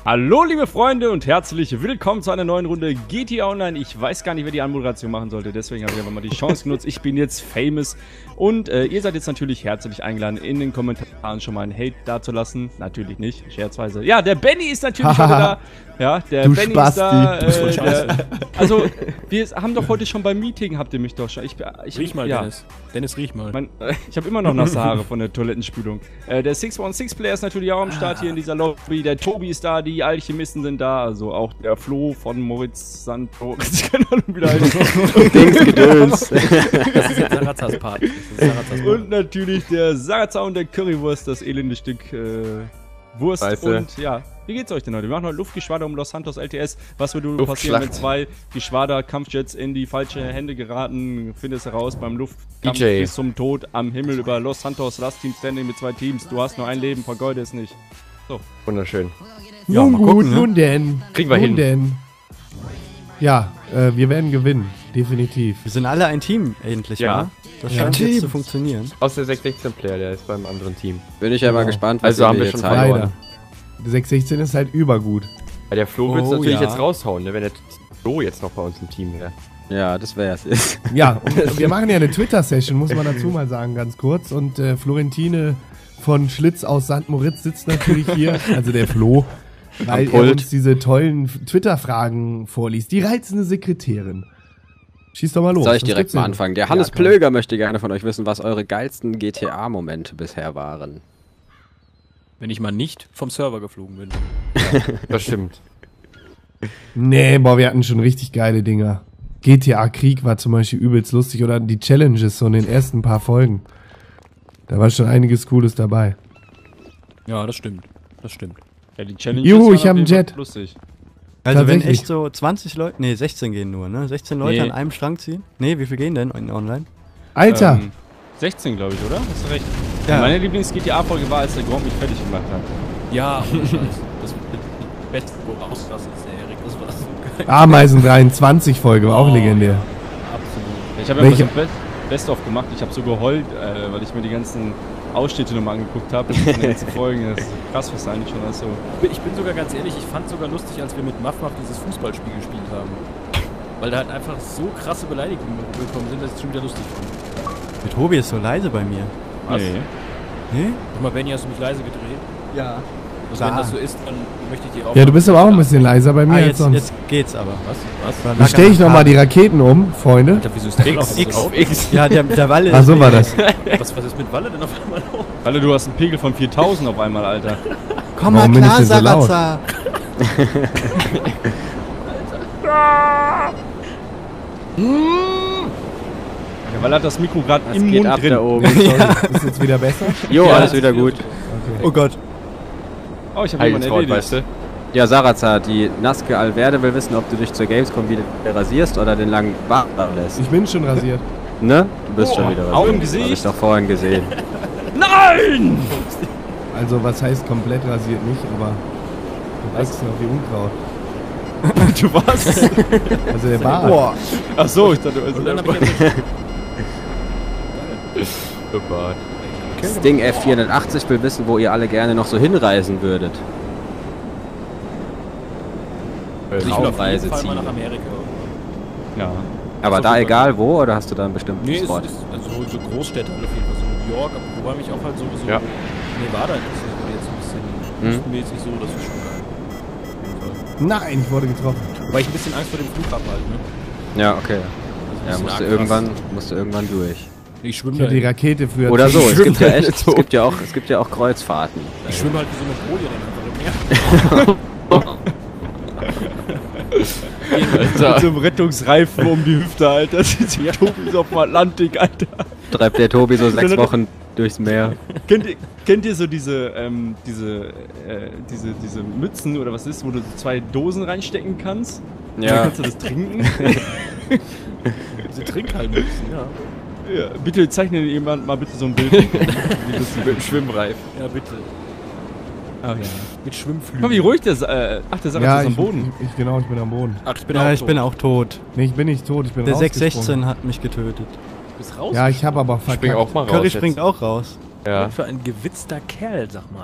Hallo liebe Freunde und herzlich willkommen zu einer neuen Runde GTA Online. Ich weiß gar nicht, wer die Anmoderation machen sollte, deswegen habe ich einfach mal die Chance genutzt. Ich bin jetzt famous und ihr seid jetzt natürlich herzlich eingeladen, in den Kommentaren schon mal einen Hate dazulassen. Natürlich nicht, scherzweise. Ja, der Benny ist natürlich schon wieder. Ja, der Benny ist da. Also, wir haben doch heute schon beim Meeting, habt ihr mich doch schon. Riech mal, ja. Dennis, riech mal. Ich habe immer noch nasse Haare von der Toilettenspülung. Der 616-Player ist natürlich auch am Start hier in dieser Lobby. Der Tobi ist da, die Alchemisten sind da. Also auch der Flo von Moritz Santo. Ich kann auch wieder Gedöns. Das ist jetzt Sarazas Part. Und natürlich der Saraza und der Currywurst, das elende Stück Wurst. Weiße. Und ja, wie geht's euch denn heute? Wir machen heute Luftgeschwader um Los Santos LTS. Was würde passieren, wenn zwei Geschwader-Kampfjets in die falsche Hände geraten? Findest heraus beim Luftkampf bis zum Tod am Himmel über Los Santos. Last Team Standing mit 2 Teams. Du hast nur ein Leben, vergeude es nicht. So. Wunderschön. Ja, nun gut, gucken, ne? Nun denn. Kriegen wir hin. Denn. Ja, wir werden gewinnen. Definitiv. Wir sind alle ein Team, endlich, ja. Wa? Das scheint jetzt zu funktionieren. Außer der 616-Player, der ist beim anderen Team. Bin ich ja mal gespannt, was also haben wir schon leider. Der 616 ist halt übergut. Ja, der Flo wird es natürlich jetzt raushauen, ne, wenn der Flo jetzt noch bei uns im Team wäre. Ja, das wär's jetzt. Ja, und wir machen ja eine Twitter-Session, muss man dazu mal sagen, ganz kurz. Und Florentine von Schlitz aus St. Moritz sitzt natürlich hier, also der Flo, weil er uns diese tollen Twitter-Fragen vorliest. Die reizende Sekretärin. Schieß doch mal los. Soll ich direkt mal anfangen? Der Hannes Plöger möchte gerne von euch wissen, was eure geilsten GTA-Momente bisher waren. Wenn ich mal nicht vom Server geflogen bin. Ja, das stimmt. Nee, boah, wir hatten schon richtig geile Dinger. GTA Krieg war zum Beispiel übelst lustig oder die Challenges so in den ersten paar Folgen. Da war schon einiges Cooles dabei. Ja, das stimmt. Das stimmt. Ja, die Challenges Juhu, ich hab einen Jet. Lustig. Also wenn echt so 20 Leute, nee 16 gehen nur, ne? 16 Leute an einem Strang ziehen? Nee, wie viel gehen denn online? Alter! 16 glaube ich, oder? Hast du recht. Ja. Meine Lieblings-GTA-Folge war, als der Grom mich fertig gemacht hat. Ja, das Beste, wo rauslassen ist, Erik, das war so geil. Ameisen 23 Folge, war auch legendär. Absolut. Ich habe ja immer so Best-of gemacht, ich habe so geheult, weil ich mir die ganzen Ausschnitte nochmal angeguckt habe. Die ganzen Folgen, das ist krass, was eigentlich schon alles so. Ich bin sogar ganz ehrlich, ich fand sogar lustig, als wir mit Muff dieses Fußballspiel gespielt haben. Weil da halt einfach so krasse Beleidigungen bekommen sind, dass ich es schon wieder lustig fand. Der Tobi ist so leise bei mir. Was? Nee? Guck mal, Benni, hast du mich leise gedreht? Ja. Und wenn das so ist, dann möchte ich dir auch... Ja, du bist aber auch ein bisschen leiser bei mir als sonst. Jetzt geht's aber. Was? Dann stelle ich nochmal die Raketen um, Freunde. Alter, wieso ist der auf X. Ja, der Walle Ach, so war das. Was ist mit Walle denn auf einmal los? Walle, du hast einen Pegel von 4000 auf einmal, Alter. Komm mal klar, Saraza. Ja, Walle hat das Mikro gerade im geht Mund ab drin. da oben. Ist jetzt wieder besser? Jo, alles wieder gut. Okay. Oh Gott. Oh, ich habe jemanden erledigt. Weißt du? Ja, Saraza, die Naske Alverde will wissen, ob du dich zur Gamescom wieder rasierst oder den langen Bart lässt. Ich bin schon rasiert. Ne? Du bist schon wieder rasiert. Auch im Hab ich Gesicht? doch vorhin gesehen. Nein! Also, was heißt komplett rasiert nicht, aber du wächst noch wie Unkraut. Du was? Also, der Bart. Ach so, ich dachte, also Dann hab ich jetzt Super. Sting F480 will wissen, wo ihr alle gerne noch so hinreisen würdet. ich will auf jeden Fall mal Reiseziele. nach Amerika. Ja. Aber da egal wo, oder hast du da einen bestimmten Nee, Spot? also so Großstädte auf jeden Fall, so New York, wobei mich auch halt sowieso Nevada interessiert, wurde jetzt ein bisschen mäßig so, das ist schon geil. Auf jeden Fall. Nein, ich wurde getroffen. Weil ich ein bisschen Angst vor dem Flughafen halt, ne? Ja, okay. Also Ja, ein musst du irgendwann durch. Ich schwimme Ich hab die Rakete früher... Oder so, es gibt ja echt, es gibt ja auch Kreuzfahrten. Ich schwimme halt wie so eine Folie dann einfach im Meer. Mit so einem Rettungsreifen um die Hüfte, Alter. Sieht sich Tobi so auf dem Atlantik, Alter. Treibt der Tobi so 6 Wochen durchs Meer. Kennt ihr so diese Mützen oder was ist, wo du 2 Dosen reinstecken kannst? Ja. Dann kannst du das trinken? Diese Trinkhalmützen, ja. Ja, bitte zeichne jemand mal bitte so ein Bild. Wie lustig. Mit dem Schwimmreif. Ja, bitte. Ach ja. Mit Schwimmflügeln. Guck mal, wie ruhig der ach, der Sache Ja, ist am Boden. Genau, ich bin am Boden. Ach, ich bin Ja, auch ich bin auch tot. Nee, ich bin nicht tot, ich bin Der rausgesprungen. 616 hat mich getötet. Du bist raus. Ja, ich habe aber Spring verkackt. auch mal raus. Curry jetzt. springt auch raus. Ja. Was für ein gewitzter Kerl, sag mal.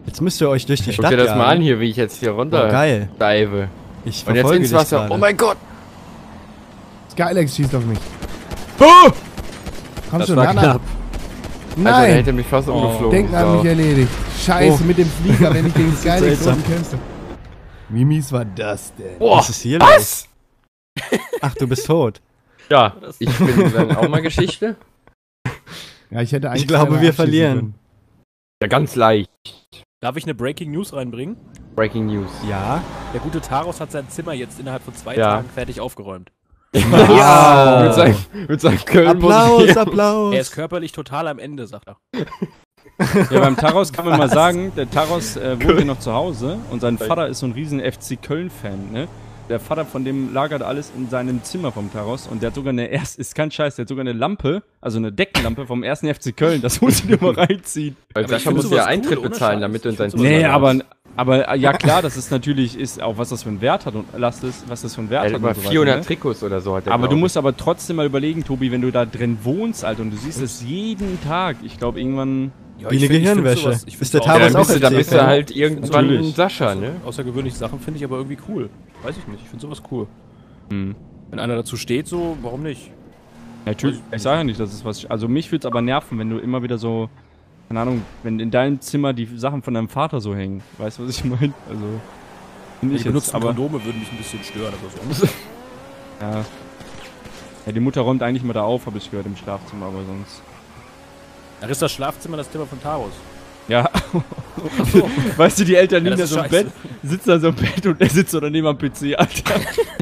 Jetzt müsst ihr euch durch die Stadt Guck dir das mal jagen. an hier, wie ich jetzt hier runter geil. dive. Ich Und jetzt verfolge ins dich Wasser. gerade. Oh mein Gott! Skylex schießt auf mich. Oh! Komm Das schon, war Jana. knapp. Alter, der Nein! hätte mich fast umgeflogen. Denken hat mich erledigt. Scheiße, mit dem Flieger, wenn ich gegen Skylex seltsam. unten kämpfe. Wie mies war das denn? Boah, Was ist hier los? Ach, du bist tot. ja, ich bin dann auch mal Geschichte. Ja, ich hätte eigentlich. glaube, keiner wir abschießen verlieren. können. Ja, ganz leicht. Darf ich eine Breaking News reinbringen? Breaking News. Ja. Der gute Taros hat sein Zimmer jetzt innerhalb von 2 Ja. Tagen fertig aufgeräumt. Ja! Mit seinem Köln Applaus, Applaus. Er ist körperlich total am Ende, sagt er. Ja, beim Taros kann man mal sagen, der Taros wohnt ja noch zu Hause und sein Vater ist so ein riesen FC Köln-Fan, ne? Der Vater von dem lagert alles in seinem Zimmer vom Taros und der hat sogar ist kein Scheiß, der hat sogar eine Lampe, also eine Deckenlampe vom 1. FC Köln, das muss ich dir mal reinziehen. Weil Aber Sascha ich find muss ja sowas Eintritt cool, ohne bezahlen, Scheiß. damit du in Ich sein find sowas Nee, geil. aber ja klar, das ist natürlich, ist auch was das für einen Wert hat und was das für einen Wert Er hat. hat über und so weiter, 400 ne? Trikots oder so. Hat der, Aber du glaub ich. musst aber trotzdem mal überlegen, Tobi, wenn du da drin wohnst, Alter, und du siehst es jeden Tag, ich glaube irgendwann... Ja, Wie eine Gehirnwäsche. Ich Ist der Ja, Taros dann auch bist du, dann bist du FC-Fan? halt irgendwann Natürlich. ein Sascha, ne? Außergewöhnliche Sachen finde ich aber irgendwie cool. Weiß ich nicht, ich finde sowas cool. Hm. Wenn einer dazu steht, so, warum nicht? Natürlich, ich sage ja nicht, dass es was... Also mich würde es aber nerven, wenn du immer wieder so... Keine Ahnung, wenn in deinem Zimmer die Sachen von deinem Vater so hängen. Weißt du, was ich meine? Also... Finde ich Die jetzt, benutzten aber... Kondome würden mich ein bisschen stören, aber so. Ja. Ja, die Mutter räumt eigentlich mal da auf, habe ich gehört, im Schlafzimmer, aber sonst... Ach, ist das Schlafzimmer das Zimmer von Taros? Ja. Weißt du, die Eltern Ja, liegen da das so ist im scheiße. Bett, sitzen da so im Bett und er sitzt so daneben am PC, Alter.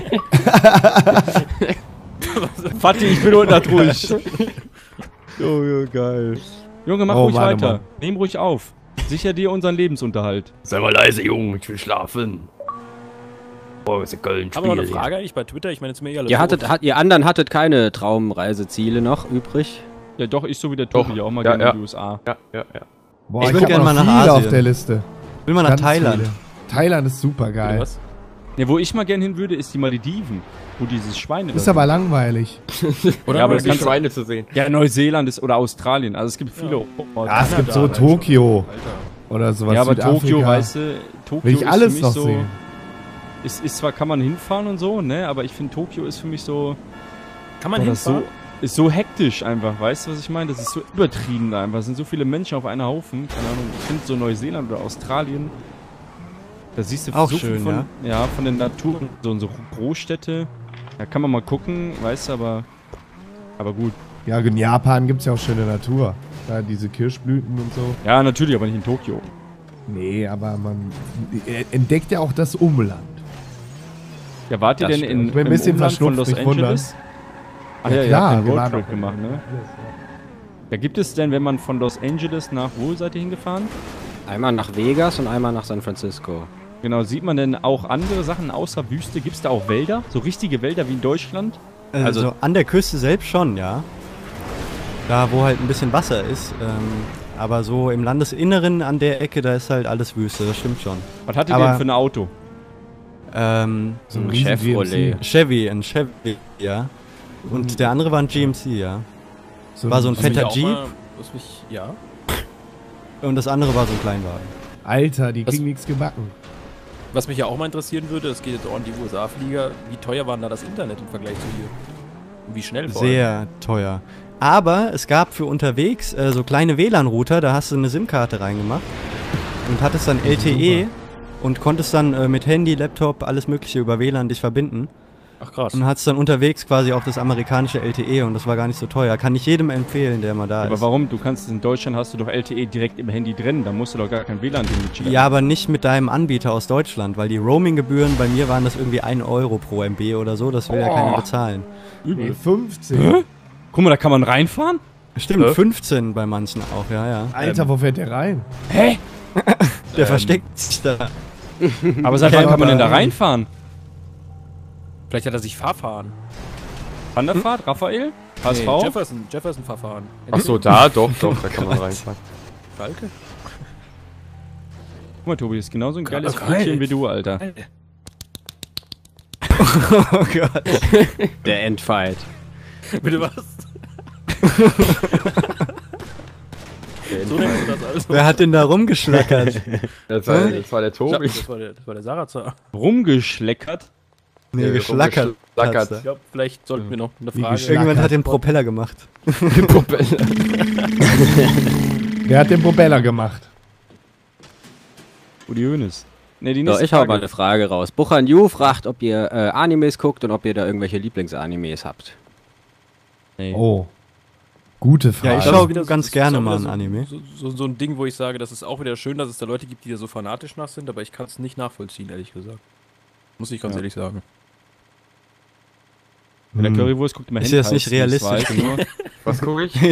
Fatih, ich bin unten ruhig. Oh, ja, geil. Junge, mach Oh, ruhig Mann, oh weiter. Mann. Nehm ruhig auf. Sicher dir unseren Lebensunterhalt. Sei mal leise, Junge, ich will schlafen. Oh, ist in Köln. Aber noch eine Frage eigentlich bei Twitter, ich meine, jetzt mir ja Ihr anderen hattet keine Traumreiseziele noch übrig? Ja, doch, ich so wie der Tobi, Doch. auch mal Ja, gerne ja. in die USA. Ja, ja, ja. Boah, Ich ich würd hab gern noch mal nach viele auf Asien. der Liste. Will mal nach Ganz Thailand. viele. Thailand ist super Bitte geil. was? Ja, wo ich mal gerne hin würde, ist die Malediven. Wo dieses Schweine Ist da aber langweilig. Oder Ja, aber Aber das die kannst du- Schweine zu sehen. Ja, Neuseeland ist oder Australien. Also es gibt viele Orte. Ja, es gibt so Kanada, Tokio Alter. oder sowas. Ja, aber Südafrika. Tokio, weißt du, Tokio Will ich ist alles für mich noch so... sehen. Ist zwar, kann man hinfahren und so, ne, aber ich finde Tokio ist für mich so... Kann man das hinfahren? ist so hektisch einfach, weißt du, was ich meine? Das ist so übertrieben da einfach. Es sind so viele Menschen auf einem Haufen. Keine Ahnung, ich finde so Neuseeland oder Australien, da siehst du Auch so viel schön, von, ja, von der Natur, so Großstädte. Da kann man mal gucken, weißt du, aber gut. Ja, in Japan gibt es ja auch schöne Natur. Da diese Kirschblüten und so. Ja, natürlich, aber nicht in Tokio. Nee, aber man entdeckt ja auch das Umland. Ja, wart ihr Das denn stimmt. in Ich bin ein im bisschen Umland von verschnupft, Los nicht wundern. Angeles? Ach Ja, ja, klar, ihr habt wir einen waren Roadtrip doch- gemacht, ne? Ja, gibt es denn, wenn man von Los Angeles nach, wo seid ihr hingefahren? Einmal nach Vegas und einmal nach San Francisco. Genau, sieht man denn auch andere Sachen außer Wüste? Gibt es da auch Wälder? So richtige Wälder wie in Deutschland? Also an der Küste selbst schon, ja. Da, wo halt ein bisschen Wasser ist. Aber so im Landesinneren an der Ecke, da ist halt alles Wüste, das stimmt schon. Was hattet ihr Aber- denn für ein Auto? So ein riesen Chevrolet. GMC. Ein Chevy, ja. Und der andere war ein GMC, ja. War so ein Was mich fetter auch Jeep mal- was mich, ja. und das andere war so ein Kleinwagen. Alter, die Was- kriegen nichts gebacken. Was mich ja auch mal interessieren würde, es geht jetzt auch an die USA-Flieger, wie teuer war denn da das Internet im Vergleich zu hier? Und wie schnell vor allem? Sehr teuer. Aber es gab für unterwegs so kleine WLAN-Router, da hast du eine SIM-Karte reingemacht und hattest dann LTE und konntest dann mit Handy, Laptop, alles mögliche über WLAN dich verbinden. Ach krass. Und hattest dann unterwegs quasi auch das amerikanische LTE und das war gar nicht so teuer. Kann ich jedem empfehlen, der mal da Aber ist. warum? Du kannst in Deutschland hast du doch LTE direkt im Handy drin, da musst du doch gar kein WLAN mitschleppen. Ja, aber nicht mit deinem Anbieter aus Deutschland, weil die Roaming-Gebühren bei mir waren das irgendwie 1 Euro pro MB oder so, das will ja keiner bezahlen. Nee, 15. Guck mal, da kann man reinfahren? Stimmt, 15 bei manchen auch, ja, ja. Alter, wo fährt der rein? Der versteckt sich da. Aber seit wann kann man denn da reinfahren? Vielleicht hat er sich Fahrfahren. Wanderfahrt, Raphael? HSV? Nee, Jefferson Fahrfahren. Ach so, da, doch, da kann man reinfahren. Schalke? Guck mal, Tobi, ist genauso ein geiles geil. Mädchen wie du, Alter. Oh Gott. Der Endfight. Bitte was? So nennst du das also. Wer hat denn da rumgeschlackert? Das war der Tobi. Das war der Sarazar. Rumgeschleckert. Nee, geschlackert. Ich glaube, vielleicht sollten wir noch eine Frage... Irgendjemand hat den Propeller gemacht. Den Propeller. Wer hat den Propeller gemacht? Udi Hoeneß. Nee, die So, nächste ich hau Frage. mal eine Frage raus. Buchan Yu fragt, ob ihr Animes guckt und ob ihr da irgendwelche Lieblingsanimes habt. Nee. Oh. Gute Frage. Ja, ich Das schau ist wieder ganz das ist gerne auch mal wieder ein Anime. So ein Ding, wo ich sage, das ist auch wieder schön, dass es da Leute gibt, die da so fanatisch nach sind, aber ich kann es nicht nachvollziehen, ehrlich gesagt. Muss ich ganz ehrlich sagen. Wenn der Currywurst guckt immer Ist das nicht realistisch genug? Was gucke ich?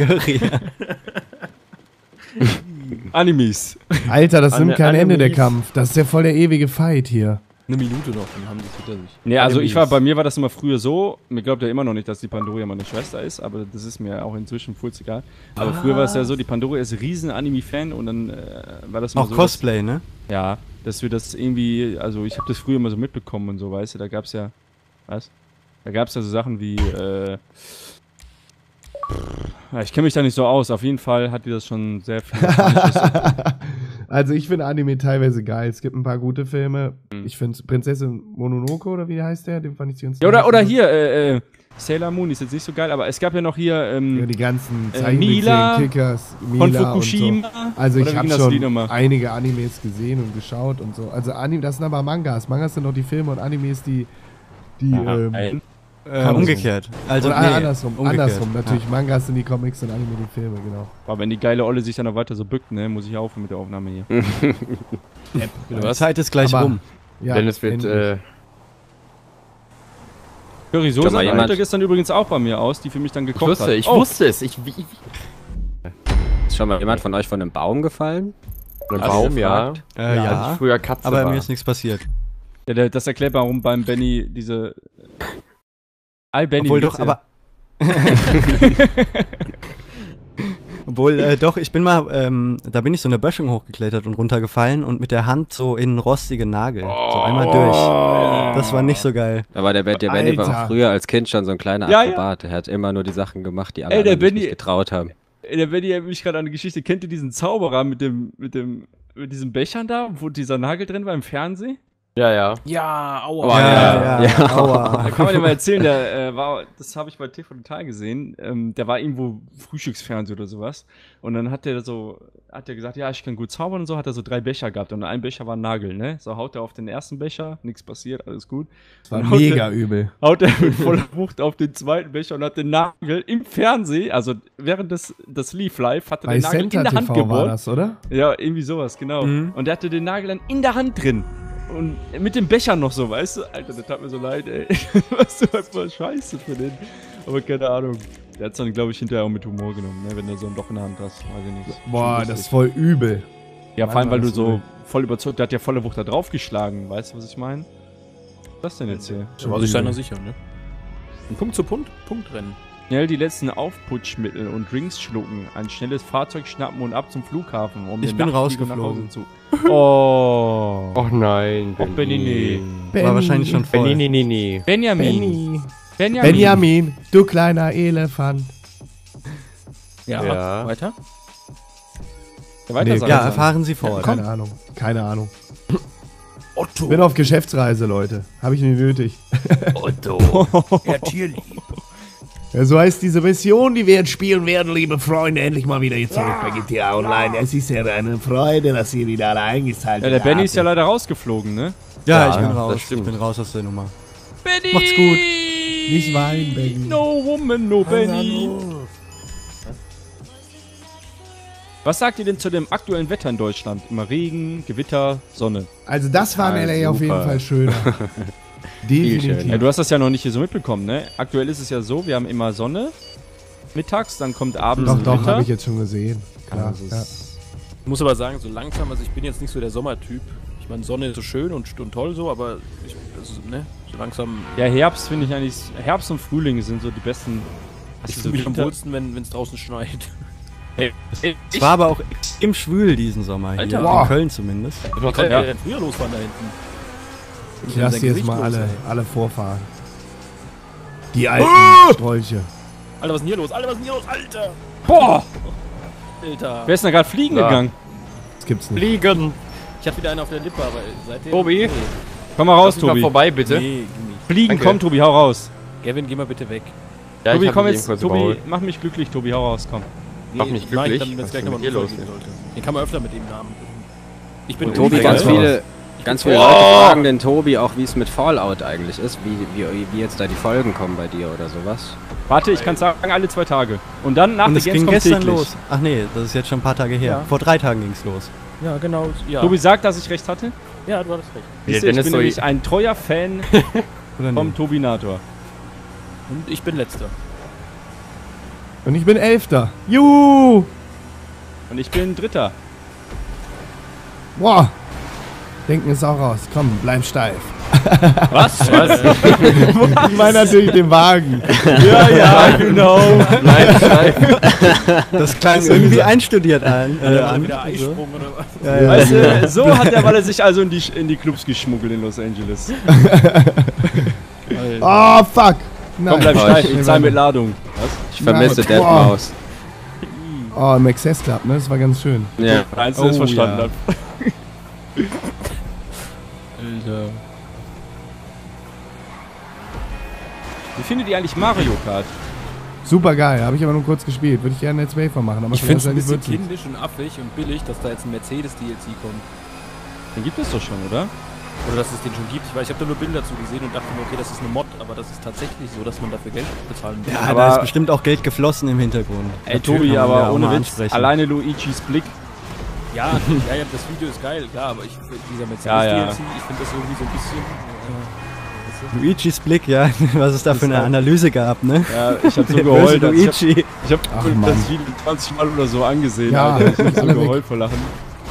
Animes. Alter, das nimmt kein Ende, der Animes. Kampf. Das ist ja voll der ewige Fight hier. Eine Minute noch, dann haben sie es hinter sich. Nee, also bei mir war das immer früher so, mir glaubt ja immer noch nicht, dass die Pandoria meine Schwester ist, aber das ist mir auch inzwischen voll egal. Aber früher war es ja so, die Pandoria ist riesen Anime-Fan und dann war das immer Auch so, Cosplay, ne? ja, dass wir das irgendwie, also ich habe das früher immer so mitbekommen und so, weißt du, da gab's ja, was? Da gab's ja so Sachen wie, ja, ich kenne mich da nicht so aus, auf jeden Fall hat die das schon sehr viel. Also ich finde Anime teilweise geil. Es gibt ein paar gute Filme. Ich finde Prinzessin Mononoke oder wie heißt der? Den fand ich ganz Ja, oder nice. hier, Sailor Moon ist jetzt nicht so geil, aber es gab ja noch hier, Ja, die ganzen Mila Kickers, von Mila Fukushima. und so. Also Oder ich wie habe ging das Lied schon nochmal? einige Animes gesehen und geschaut und so. Also Anime, das sind aber Mangas. Mangas sind doch die Filme und Animes, die Umgekehrt. Also, oder andersrum. umgekehrt. Andersrum. Natürlich, Mangas sind die Comics und Anime die Filme, genau. Aber wenn die geile Olle sich dann noch weiter so bückt, ne, muss ich aufhören mit der Aufnahme hier. Die Zeit ist gleich Aber- rum. Ja, Denn es wird, endlich. Curry Kann Soße mal sah jemand- heute gestern übrigens auch bei mir aus, die für mich dann gekocht hat. ich Oh, wusste es. Ist schon mal jemand von euch von einem Baum gefallen? Ein Hast du Baum, ja. gefragt? Als ich früher Katze aber war. mir ist nichts passiert. ja, das erklärt, warum beim Benny diese... Benny, Obwohl wie doch, geht's dir? aber... Obwohl, doch, ich bin mal, da bin ich so eine Böschung hochgeklettert und runtergefallen und mit der Hand so in einen rostigen Nagel. So einmal durch. Das war nicht so geil. Aber der Benny war Alter. auch früher als Kind schon so ein kleiner Ja, ja. Akrobat. Er hat immer nur die Sachen gemacht, die alle Ey, der anderen sich Benny- nicht getraut haben. Der Benny erinnert mich gerade an eine Geschichte. Kennt ihr diesen Zauberer mit diesen Bechern da, wo dieser Nagel drin war im Fernsehen? Ja, ja. Ja, aua. Oh, Ja, ja. aua. Da kann man dir mal erzählen, der das habe ich bei TV Total gesehen, der war irgendwo Frühstücksfernsehen oder sowas. Und dann hat der gesagt, ja, ich kann gut zaubern und so, hat er so 3 Becher gehabt und ein Becher war ein Nagel, ne? So haut er auf den ersten Becher, nichts passiert, alles gut. Das war Dann haut mega er- übel. Haut er mit voller Wucht auf den zweiten Becher und hat den Nagel im Fernsehen, also während das lief live, hat er Bei den Nagel in Center der Hand TV war gebohrt. das, oder? Ja, irgendwie sowas, genau. Mhm. Und der hatte den Nagel dann in der Hand drin. Und mit dem Becher noch so, weißt du? Alter, das tat mir so leid, ey. Was du einfach scheiße für den. Aber keine Ahnung. Der hat's dann, glaube ich, hinterher auch mit Humor genommen, ne? Wenn du so ein Loch in der Hand hast. Weiß ich nicht. Boah, Schon das ist lustig. voll übel. Ja, vor allem, weil du das so übel. voll überzeugt, der hat ja volle Wucht da drauf geschlagen. Weißt du, was ich meine? Was ist denn jetzt hier? Da war sich seiner sicher, ne? Ein Punkt zu Punktrennen. Schnell die letzten Aufputschmittel und Drinks schlucken, ein schnelles Fahrzeug schnappen und ab zum Flughafen, um Ich den bin Nachtflieger nach rausgeflogen. Hause zu. Oh. Och nein, Och, Benny, nee. War wahrscheinlich schon voll. Benny, nee. Benjamin. Benjamin, du kleiner Elefant. Ja. Weiter? Ja, weiter Nee, sagen. Ja, erfahren Sie fort. Keine Ahnung. Keine Ahnung. Otto. Bin auf Geschäftsreise, Leute. Habe ich nicht nötig. Ja, tierlieb. Ja, so heißt diese Mission, die wir jetzt spielen werden, liebe Freunde. Endlich mal wieder hier zurück bei GTA Online. Es ist ja eine Freude, dass ihr wieder alle eingeschaltet Ja, der habt. Benny ist ja leider rausgeflogen, ne? Ja, Ja, ich bin das raus. Ich stimmt. bin raus aus der Nummer. Benny! Macht's gut. Nicht weinen, Benny. No woman, no Benny. Was sagt ihr denn zu dem aktuellen Wetter in Deutschland? Immer Regen, Gewitter, Sonne. Also das war in Ja, LA auf jeden super. Fall schöner. Definitiv. Ja, du hast das ja noch nicht hier so mitbekommen, ne? Aktuell ist es ja so, wir haben immer Sonne mittags, dann kommt abends Doch, Gewitter. habe ich jetzt schon gesehen. Klar. Also es Ja. ist- Ich muss aber sagen, so langsam, also ich bin jetzt nicht so der Sommertyp. Ich meine, Sonne ist so schön und toll so, aber so langsam. Ja, Herbst finde ich eigentlich, Herbst und Frühling sind so die besten. Ich so fühle mich am Winter- wohlsten, wenn es draußen schneit. Es war aber auch extrem schwül diesen Sommer hier. Alter. In Wow. Köln zumindest. Wie konnte Ja. der denn früher losfahren da hinten? Ich lasse Sein jetzt Gesicht mal los, alle vorfahren. Die alten Strolche. Alter, was ist denn hier los? Alter, was ist denn hier los? Alter! Boah! Alter. Wer ist denn da gerade fliegen gegangen? Das gibt's nicht. Fliegen! Ich hatte wieder einen auf der Lippe, aber seitdem... Tobi? Nee. Komm mal raus, Lass mich mal Tobi. vorbei, bitte. Nee, nicht. Fliegen, Danke. komm, Tobi, hau raus. Gavin, geh mal bitte weg. Ja, Tobi, ich hab komm mich jetzt. eben kurz Tobi, überholt. mach mich glücklich, Tobi, hau raus, komm. Mach mich Nein, glücklich. dann, wenn es Was gleich ist nochmal denn hier los? sollte. Den kann man öfter mit dem Namen. Ich bin Und Tobi, ganz Unfall. viele Leute fragen den Tobi auch, wie es mit Fallout eigentlich ist, wie jetzt da die Folgen kommen bei dir oder sowas. Warte, ich kann sagen, alle 2 Tage. Und dann nach Und der es ging Gamescom gestern täglich. los. Ach nee, das ist jetzt schon ein paar Tage her. Ja. Vor 3 Tagen ging's los. Ja, genau. Ja, Tobi sagt, dass ich recht hatte. ja, du hattest recht. Ja, Siehst du, ich Dennis bin soll- nämlich ein treuer Fan Oder vom nicht? Tobinator. Und ich bin Letzter. Und ich bin 11. Juhu! Und ich bin Dritter. Boah! Denken ist auch raus. Komm, bleib steif. Was? Ich meine natürlich den Wagen. ja, genau. Das klang irgendwie einstudiert an. Wieder Eisprung oder was? Ja, ja. Weißt du, so hat der Walle sich also in die Clubs geschmuggelt in Los Angeles. Oh, fuck! Nein. Komm, bleib Oh, steif, ich- ich zahl mit Ladung. Ich vermisse Boah. Deadmaus. Oh, im Access Club, ne? Das war ganz schön. Ja. Eins, der es Oh, verstanden ja. hat. Alter. Wie findet ihr eigentlich Mario Kart? Super geil, habe ich aber nur kurz gespielt. Würde ich gerne Let's Play von machen, aber Ich finde es ein wahrscheinlich bisschen wird's nicht. kindisch und affig und billig, dass da jetzt ein Mercedes-DLC kommt. Den gibt es doch schon, oder? Oder dass es den schon gibt. Ich weiß, ich habe da nur Bilder zu gesehen und dachte mir, okay, das ist eine Mod, aber das ist tatsächlich so, dass man dafür Geld bezahlen muss. Ja, Aber- da ist bestimmt auch Geld geflossen im Hintergrund. Ey, Natürlich Tobi, kann man aber ja auch ohne mal Witz, ansprechen. alleine Luigis Blick. Ja, das Video ist geil, klar, aber ich finde dieser Ja, ja. Mercedes-DLC, ich finde das irgendwie so ein bisschen... Luigis Blick, ja, was es da für eine Analyse gab, ne? Ja, ich hab so Der geheult. böse Also Luigi. ich hab Ach, das Mann. Video 20 Mal oder so angesehen, Ja, Alter. Ich hab so alle weg. geheult vor Lachen.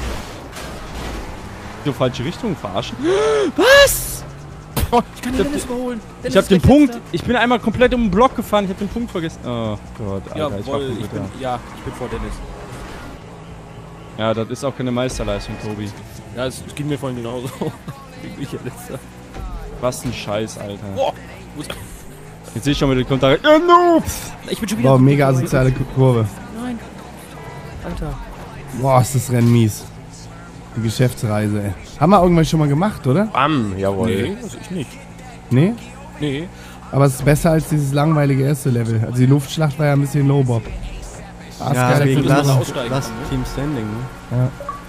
So falsche Richtung verarschen. Was? Ich kann den Dennis überholen. Ich hab den Punkt, ich bin einmal komplett um den Block gefahren, ich hab den Punkt vergessen. Oh Gott, Alter, Jawohl, ich war ich bin vor Dennis. Ja, das ist auch keine Meisterleistung, Tobi. Ja, es ging mir vorhin genauso. Ich ja letzter. Was ein Scheiß, Alter. Boah, wo ist- Jetzt sehe ich schon wieder den Kommentar. Ja, Noobs! ich bin schon wieder... Boah, mega asoziale Kurve. Nein. Alter. Boah, ist das Rennen mies. Die Geschäftsreise, ey. Haben wir irgendwann schon mal gemacht, oder? Bam, jawohl. Nee, also ich nicht. Nee? Nee. Aber es ist besser als dieses langweilige erste Level. Also die Luftschlacht war ja ein bisschen Low-Bob. Ah, ist Ja, geil, wegen da Last- kann man- aussteigen Last kann, ne? Team Standing, ne?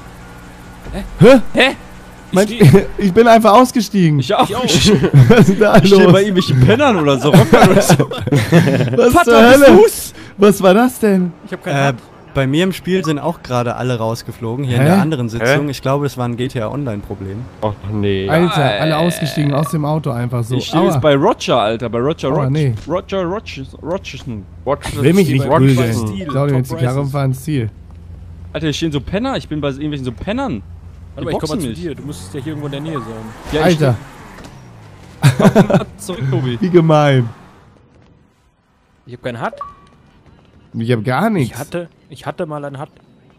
Hä? Mensch, steh- ich bin einfach ausgestiegen. Ich auch. Ich auch. Was ist da Ich stehe los? bei irgendwelchen Pennern oder so, Rockern oder so. Was zur Hölle? Was war das denn? Ich hab keinen Bei mir im Spiel sind auch gerade alle rausgeflogen, hier in Hä? der anderen Sitzung. Hä? Ich glaube, es war ein GTA Online-Problem. Och nee. Alter, alle ausgestiegen aus dem Auto einfach so. Ich stehe jetzt bei Roger, Alter, bei Roger Aua, Roger. nee. Roger Rogerson. Ich will mich nicht Rock- prügeln. Stil, Ich glaube, Top jetzt die Karre und Prices. fahren ins Ziel. Alter, hier stehen so Penner, ich bin bei irgendwelchen so Pennern. Warte mal, ich komm mal zu dir. Du müsstest ja hier irgendwo in der Nähe sein. Ja, Alter, Ich zurück, Tobi. wie gemein. Ich hab keinen Hut. Ich hab gar nichts. Ich hatte mal einen Hut.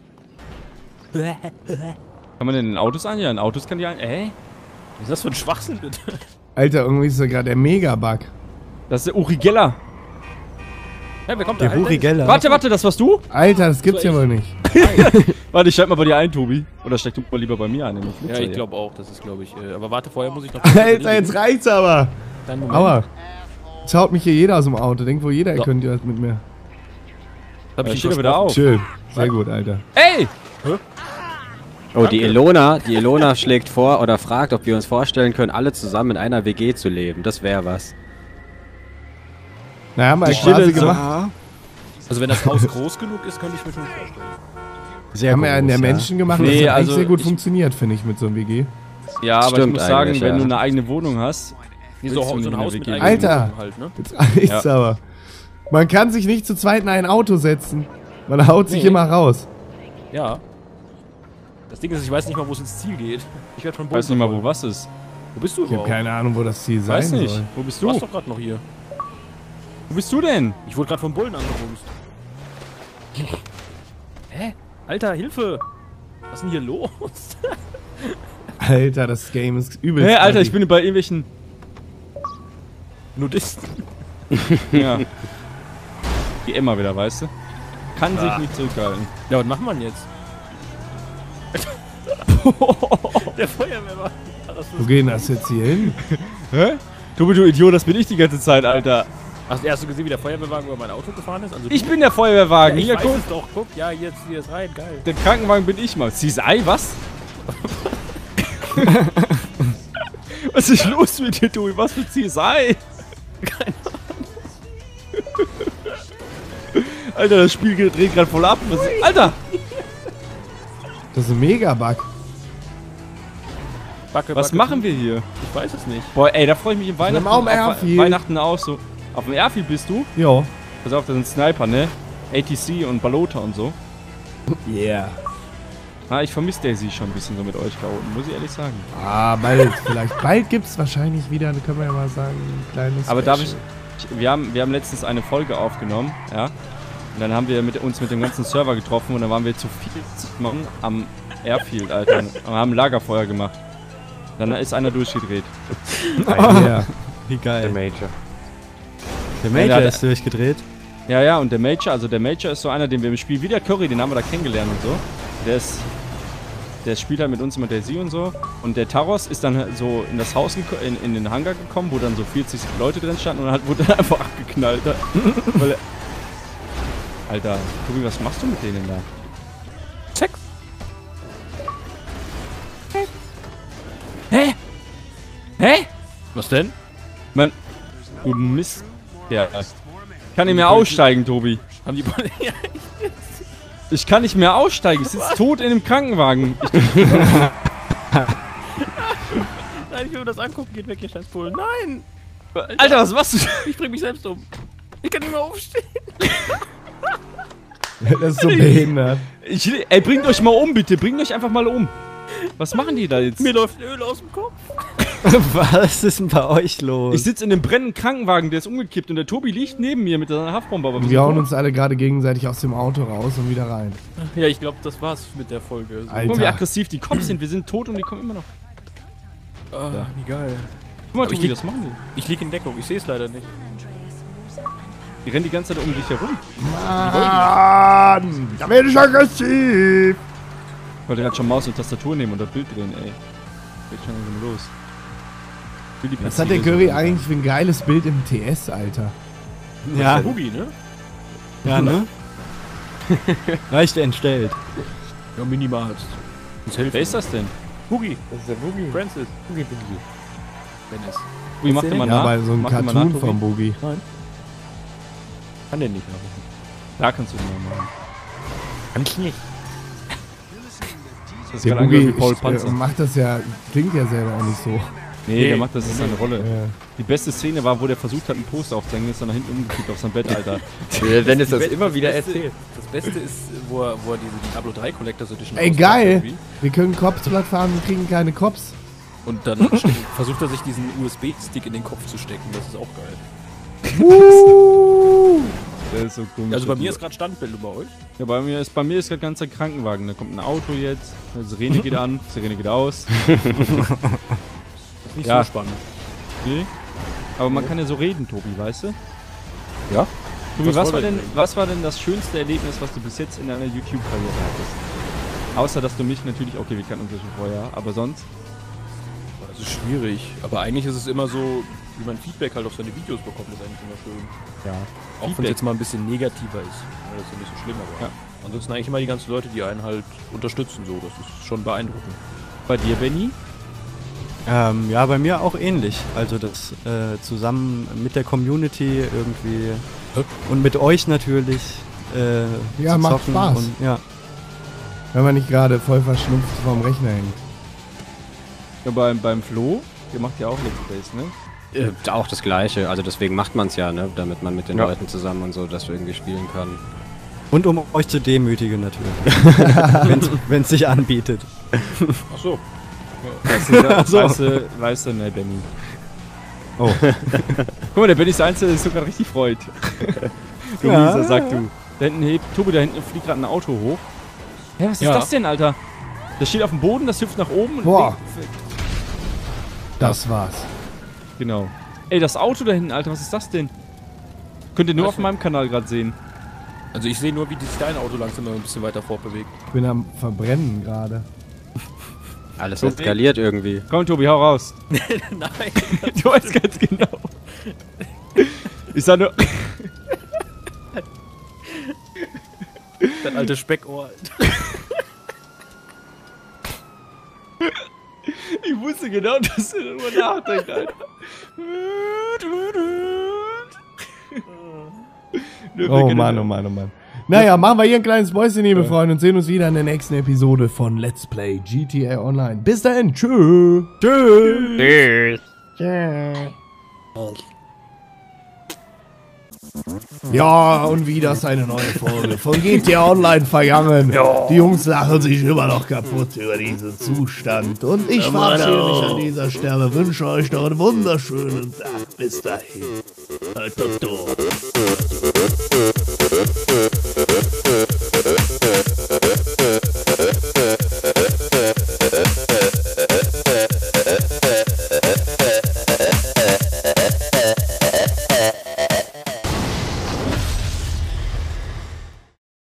Kann man denn in Autos ein? Ja, in Autos kann die ein. Was ist das für ein Schwachsinn, bitte? Alter, irgendwie ist da gerade der Mega-Bug. Das ist der Uri Geller. Ja, wer kommt Der da? Huri Geller. Warte, das warst du? Alter, das gibt's ja wohl nicht. Warte, ich steig mal bei dir ein, Tobi. Oder steig du mal lieber bei mir ein. Ja, ich glaube auch. Das ist, glaube ich. Aber warte, vorher muss ich noch... Alter, jetzt reicht's aber. Kleinen Moment. Aua. Jetzt haut mich hier jeder aus dem Auto. Denkt wohl jeder, ihr So. könnt ja mit mir. Hab ich Steht nicht er wieder auf. Chill. Sehr gut, Alter. Ey! Oh, die Ilona schlägt vor oder fragt, ob wir uns vorstellen können, alle zusammen in einer WG zu leben. Das wäre was. Na, haben wir Die quasi Stille so- gemacht. Also wenn das Haus groß genug ist, könnte ich mir schon vorstellen. Sehr Haben wir ja in der groß, ja. Menschen gemacht. Nee, das hat also eigentlich sehr gut ich- funktioniert, finde ich, mit so einem WG. Ja, aber ich Stimmt muss sagen, eigentlich, wenn ja. du eine eigene Wohnung hast. Wie Willst so du ein in Haus der mit WG? eigenem Alter. Wohnung halt, ne? Jetzt reicht's aber. Man kann sich nicht zu zweit in ein Auto setzen. Man haut sich Nee. immer raus. Ja. Das Ding ist, ich weiß nicht mal, wo es ins Ziel geht. Ich werde von Ich weiß nicht mal, wo was ist. Wo bist du Ich habe überhaupt? keine Ahnung, wo das Ziel sein Weiß nicht. soll. Wo bist Du du? warst doch gerade noch hier. Wo bist du denn? Ich wurde gerade vom Bullen angebumst. Hä? Alter, Hilfe! Was ist denn hier los? Alter, das Game ist übelst. Hä, Alter, buggy. ich bin bei irgendwelchen. Nudisten. Ja. Wie immer wieder, weißt du? kann sich nicht zurückhalten. Ja, was macht man jetzt? Der Feuerwehrwagen. Wo geht das jetzt hier hin? Hä? Tobi, du Idiot, das bin ich die ganze Zeit, Alter. Hast du gesehen, wie der Feuerwehrwagen über mein Auto gefahren ist? Also Ich bin der Feuerwehrwagen. ich Hier, weiß guck. es doch. Guck, ja, jetzt hier ist rein. Geil. Den Krankenwagen bin ich mal. CSI, was? Was ist los mit dir, Tobi? Was für CSI? Keine Ahnung. Alter, das Spiel dreht gerade voll ab. Was ist, Alter! Das ist ein Mega-Bug. Was machen wir hier? Ich weiß es nicht. Boah, ey, da freue ich mich im Weihnachten auf dem Airfield. Weihnachten auch so. Auf dem Airfield bist du? Ja. Pass auf, da sind Sniper, ne? ATC und Balota und so. Yeah. Ah, ich vermisse Daisy schon ein bisschen so mit euch Chaoten, muss ich ehrlich sagen. Ah, bald. Vielleicht bald gibt's wahrscheinlich wieder, können wir ja mal sagen, ein kleines Aber darf ich, Special. wir haben letztens eine Folge aufgenommen, ja. Und dann haben wir uns mit dem ganzen Server getroffen und dann waren wir zu 40 Mann am Airfield, Alter. Und haben Lagerfeuer gemacht. Dann ist einer durchgedreht. Ja. Wie geil. Der Major. Der Major Ja, ist durchgedreht. Ja, und der Major ist so einer, den wir im Spiel, wie der Curry, den haben wir da kennengelernt und so. Der spielt halt mit uns immer Daisy und so. Und der Taros ist dann halt so in das Haus, in den Hangar gekommen, wo dann so 40 Leute drin standen und wurde dann einfach abgeknallt. Weil Alter, Tobi, was machst du mit denen da? Sex. Hä? Hä? Was denn? Mann, du Mist. Ja, ich kann nicht mehr aussteigen, Tobi. Haben die ja, Ich kann nicht mehr aussteigen. Ich sitze tot in dem Krankenwagen. Nein, ich will mir das angucken. Geht weg, ihr scheiß Polen. Nein! Alter, was machst du? Ich bring mich selbst um. Ich kann nicht mehr aufstehen. Das ist so behindert. Ey, bringt euch mal um, bitte. Bringt euch einfach mal um. Was machen die da jetzt? Mir läuft Öl aus dem Kopf. Was ist denn bei euch los? Ich sitze in einem brennenden Krankenwagen, der ist umgekippt und der Tobi liegt neben mir mit seiner Haftbombe. Aber Wir hauen uns alle gerade gegenseitig aus dem Auto raus und wieder rein. Ja, ich glaube, das war's mit der Folge. So. Alter. Guck mal, wie aggressiv die Cops sind. Wir sind tot und die kommen immer noch. Ah, wie geil. Guck mal, Aber Tobi, das machen die. Ich lieg in Deckung. Ich sehe es leider nicht. Die rennen die ganze Zeit um dich herum. Mann, da werde ich aggressiv. Ich wollte gerade schon Maus und Tastatur nehmen und das Bild drehen, ey. Geht schon langsam los. Will die Was hat der Pizzeria Curry so- eigentlich für ein geiles Bild im TS, Alter? Ja, Boogie, ne? ja, ne? Leicht entstellt. Ja, minimalst. Wer ist das denn? Boogie. Das ist der Boogie. Francis. Boogie. Dennis. Wie macht der mal Ja, nach? bei so einem Mach den mal Cartoon nach, vom Tobi. Boogie. Kann der nicht machen. Da kannst du den mal machen. Kann ich nicht. Das ist Der gerade angehört Boogie wie Paul Panzer. macht das ja, klingt ja selber auch nicht so. Nee, der macht das, ist seine Rolle. Ja. Die beste Szene war, wo der versucht hat, einen Poster aufzuhängen, ist dann nach hinten umgekippt auf sein Bett, Alter. Der Dennis das immer wieder erzählt. Das Beste ist, wo er die Diablo 3 Collectors Edition Ey, auspackt geil! irgendwie. Wir können Cops-Blatt fahren und kriegen keine Cops. Und dann versucht er sich diesen USB-Stick in den Kopf zu stecken. Das ist auch geil. Der ist so komisch. Also bei mir ist gerade Standbild über euch. Ja, bei mir ist gerade ganz der Krankenwagen. Da kommt ein Auto jetzt, die Sirene geht an, die Sirene geht aus. Das ist nicht Ja. so spannend. Okay. Aber man kann ja so reden, Tobi, weißt du? Ja. Tobi, Was wollt ihr denn? was war denn das schönste Erlebnis, was du bis jetzt in deiner YouTube-Karriere hattest? Außer, dass du mich natürlich, okay, wir kannten uns ja schon vorher, aber sonst? Das ist schwierig. Aber eigentlich ist es immer so, wie man Feedback halt auf seine Videos bekommt, ist eigentlich immer schön. Ja. Auch wenn es Feedback. jetzt mal ein bisschen negativer ist. Ja, das ist ja nicht so schlimm, aber Ja. ansonsten eigentlich immer die ganzen Leute, die einen halt unterstützen. So, das ist schon beeindruckend. Bei dir, Benny? Ja, bei mir auch ähnlich. Also das zusammen mit der Community irgendwie und mit euch natürlich Ja, zu macht zocken Spaß. Und, ja. Wenn man nicht gerade voll verschnupft vorm Rechner hängt. Ja, beim Flo, der macht ja auch Let's Plays, ne? Auch das Gleiche. Also deswegen macht man es ja, ne? Damit man mit den Ja. Leuten zusammen und so das irgendwie spielen kann. Und um euch zu demütigen natürlich. Wenn es sich anbietet. Ach so. Weißt du, ne, Benny. Oh. Guck mal, der Benny ist der Einzige, der sich sogar richtig freut. Du Ja. Mieser, sag du. Da hinten Tobi, da hinten fliegt gerade ein Auto hoch. Hä, was ist Ja. das denn, Alter? Das steht auf dem Boden, das hüpft nach oben. und Boah. fliegt- Das war's. Genau. Ey, das Auto da hinten, Alter, was ist das denn? Könnt ihr nur Was auf meinem Kanal gerade sehen. Also ich sehe nur, wie sich dein Auto langsam noch ein bisschen weiter fortbewegt. Ich bin am Verbrennen gerade. Alles eskaliert irgendwie. Komm, Tobi, hau raus. Nein. Du weißt ganz genau. Ich sag nur... Das alte Speckohr. Ich wusste genau, dass du darüber nachdenkst, Alter. Oh Mann, oh Mann, oh Mann. Naja, machen wir hier ein kleines Päuschen, liebe Freunde, und sehen uns wieder in der nächsten Episode von Let's Play GTA Online. Bis dahin, tschüss. Tschüss. Ja, und wieder ist eine neue Folge von GTA Online vergangen. Ja. Die Jungs lachen sich immer noch kaputt über diesen Zustand. Und ich verabschiede mich an dieser Stelle, wünsche euch noch einen wunderschönen Tag. Bis dahin. Halt das durch.